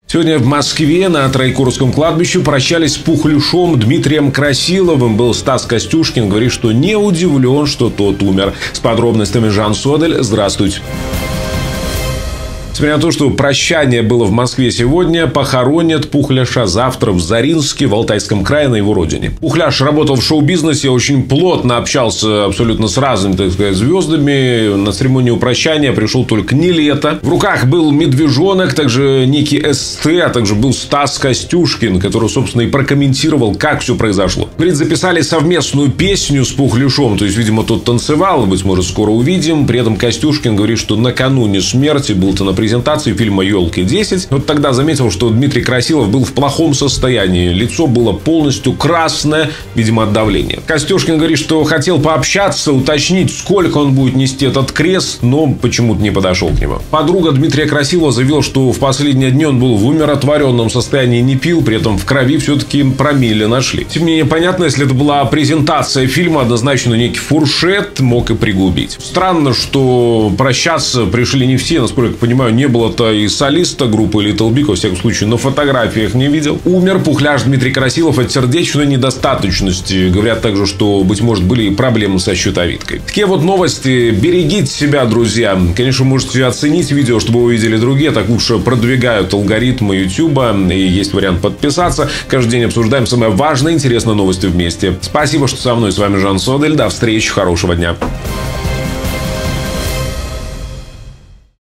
Сегодня в Москве на Троекуровском кладбище прощались с Пухляшом Дмитрием Красиловым. Был Стас Костюшкин. Говорит, что не удивлен, что тот умер. С подробностями Жан Содель. Здравствуйте. Несмотря на то, что прощание было в Москве сегодня, похоронят Пухляша завтра в Заринске, в Алтайском крае, на его родине. Пухляш работал в шоу-бизнесе, очень плотно общался абсолютно с разными, так сказать, звездами. На церемонию прощания пришел только Нилетто. В руках был Медвежонок, также некий СТ, а также был Стас Костюшкин, который, собственно, и прокомментировал, как все произошло. Говорит, записали совместную песню с Пухляшом, то есть, видимо, тот танцевал, быть может, скоро увидим. При этом Костюшкин говорит, что накануне смерти был-то на презентации фильма «Елки-10». Вот тогда заметил, что Дмитрий Красилов был в плохом состоянии. Лицо было полностью красное, видимо, от давления. Костюшкин говорит, что хотел пообщаться, уточнить, сколько он будет нести этот крест, но почему-то не подошел к нему. Подруга Дмитрия Красилова заявила, что в последние дни он был в умиротворенном состоянии, не пил, при этом в крови все-таки промилле нашли. Тем не менее, понятно, если это была презентация фильма, однозначно некий фуршет мог и пригубить. Странно, что прощаться пришли не все, насколько я понимаю, не было-то и солиста группы Little Big, во всяком случае, на фотографиях не видел. Умер Пухляш Дмитрий Красилов от сердечной недостаточности. Говорят также, что, быть может, были и проблемы со щитовидкой. Такие вот новости. Берегите себя, друзья. Конечно, можете оценить видео, чтобы вы увидели другие. Так уж продвигают алгоритмы YouTube. И есть вариант подписаться. Каждый день обсуждаем самые важные и интересные новости вместе. Спасибо, что со мной. С вами Жан Содель. До встречи. Хорошего дня.